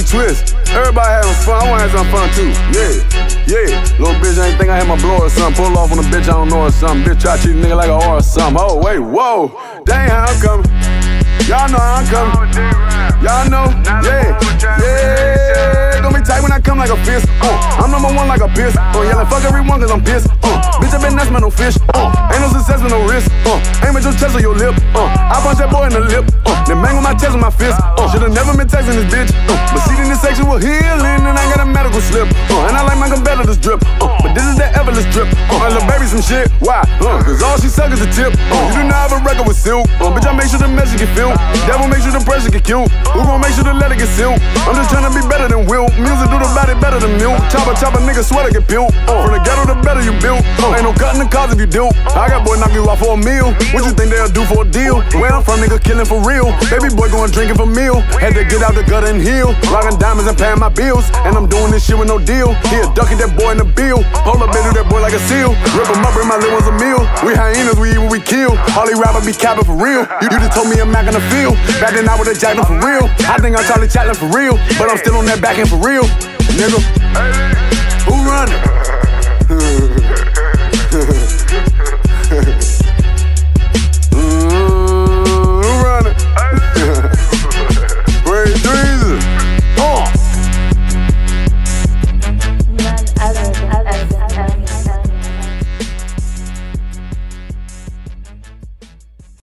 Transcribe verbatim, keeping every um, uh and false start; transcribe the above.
twist. Everybody having fun, I wanna have some fun too. Yeah, yeah. Little bitch, I ain't think I had my blow or something. Pull off on a bitch I don't know or something. Bitch try to treat a nigga like a whore or something. Oh, wait, whoa. Dang how I'm coming. Y'all know how I'm coming. Y'all know, yeah, yeah. Don't be tight when I come like a fist. Uh, I'm number one like a piss. Uh, yelling fuck everyone cause I'm pissed. Uh, bitch, I been nuts, man, no fish. Uh, ain't no success with no risk. Uh, aim at your chest or your lip. Uh, I punch that boy in the lip. Uh, then bang on my chest with my fist. Uh, should've never been texting this bitch. Uh, but see, in this sexual healing, and I got a medical slip. Uh, and I like my competitors drip. Uh, but this is that Everless drip. Uh, and little baby some shit. Why? Uh, cause all she suck is the tip. Uh, you do not have a record with silk. Uh, bitch, I make sure the message get filled. Devil make sure the pressure get killed. Who gon' make sure the letter get sealed? I'm just tryna be better than Will. Music do the body better than milk. Chopper, chopper, nigga sweater get peeled. Uh, from the ghetto, the better you build. Uh, ain't no cutting the cars if you do. I got boy knock you off for a meal. What you think they'll do for a deal? Where I'm from, nigga killing for real. Baby boy going drinking for meal. Had to get out the gutter and heal. Rockin' diamonds and paying my bills. And I'm doing this shit with no deal. Here, ducking that boy in the bill. Hold up, baby, that boy like a seal. Rip him up, bring my little ones a meal. We hyenas, we eat what we kill. All these rappers be capping for real. You, you just told me I'm Mac in the field. Back then I would've jacked him for real. I think I'm Charlie Chaplin for real. But I'm still on that back end for real, nigga.